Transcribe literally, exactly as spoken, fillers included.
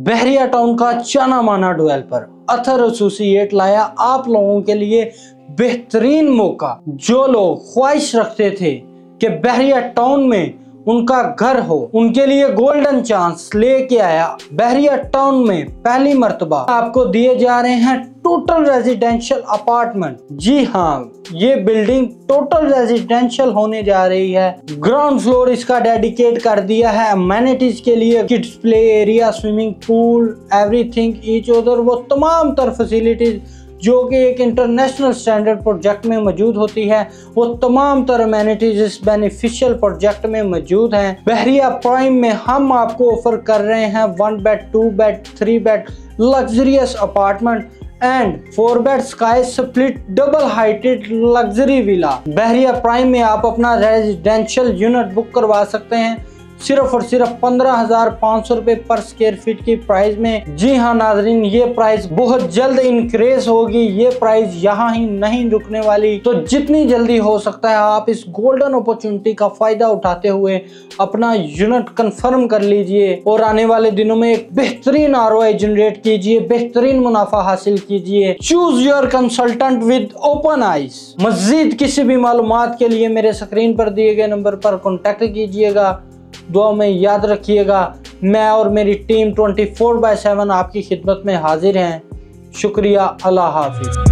बहरिया town का जाना माना डेवलपर अथर एसोसिएट लाया आप लोगों के लिए बेहतरीन मौका। जो लोग ख्वाहिश रखते थे कि बहरिया टाउन में उनका घर हो, उनके लिए गोल्डन चांस लेके आया। बहरिया टाउन में पहली मर्तबा आपको दिए जा रहे हैं टोटल रेजिडेंशियल अपार्टमेंट। जी हाँ, ये बिल्डिंग टोटल रेजिडेंशियल होने जा रही है। ग्राउंड फ्लोर इसका डेडिकेट कर दिया है अमेनिटीज के लिए, kids play area, swimming pool, everything each other, वो तमाम तर फैसिलिटीज जो कि एक इंटरनेशनल स्टैंडर्ड प्रोजेक्ट में मौजूद होती है, वो तमाम तरह अमेनिटीज इस बेनिफिशियल प्रोजेक्ट में मौजूद हैं। बहरिया प्राइम में हम आपको ऑफर कर रहे हैं one bed, two bed, three bed luxurious apartment and four bed sky split double heighted luxury villa. Bahria prime में आप अपना रेजिडेंशियल यूनिट बुक करवा सकते हैं सिर्फ और सिर्फ पंद्रह हजार पाँच सौ रुपए पर स्क्वायर फीट की प्राइस में। जी हाँ नाजरीन, ये प्राइस बहुत जल्द इंक्रीज होगी, ये प्राइस यहाँ ही नहीं रुकने वाली। तो जितनी जल्दी हो सकता है आप इस गोल्डन अपॉर्चुनिटी का फायदा उठाते हुए अपना यूनिट कंफर्म कर लीजिए और आने वाले दिनों में एक बेहतरीन आरओआई जनरेट कीजिए, बेहतरीन मुनाफा हासिल कीजिए। Choose your consultant with open eyes. मजीद किसी भी मालूमात के लिए मेरे स्क्रीन पर दिए गए नंबर पर कॉन्टेक्ट कीजिएगा। दुआ में याद रखिएगा, मैं और मेरी टीम चौबीस बाय सात आपकी खिदमत में हाजिर हैं। शुक्रिया, अल्लाह हाफिज।